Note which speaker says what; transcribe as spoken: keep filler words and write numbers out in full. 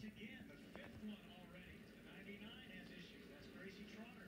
Speaker 1: again, the fifth one already. The ninety-nine has issues. That's Gracie Trotter.